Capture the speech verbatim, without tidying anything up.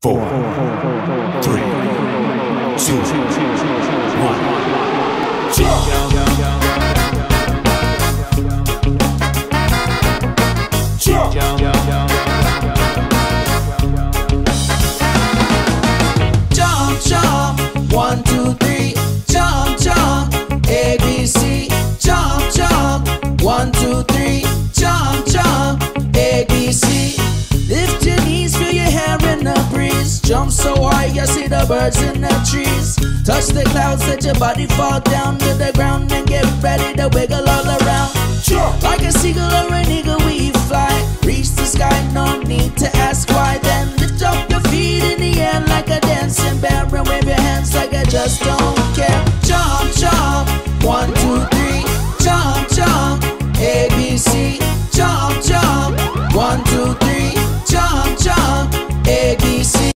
four, three, two, one. Jump! Jump! Jump, jump, one, two, three. Jump, jump, A, B, C. Jump, jump, one, two, three. Jump, jump, A, B, C. Lift your knees, feel your hair in the breeze. Jump so high, you see the birds in the trees. Touch the clouds, let your body fall down to the ground and get ready to wiggle all around. Jump! Like a seagull or an eagle, we fly. Reach the sky, no need to ask why. Then lift up your feet in the air like a dancing bear and wave your hands like I just don't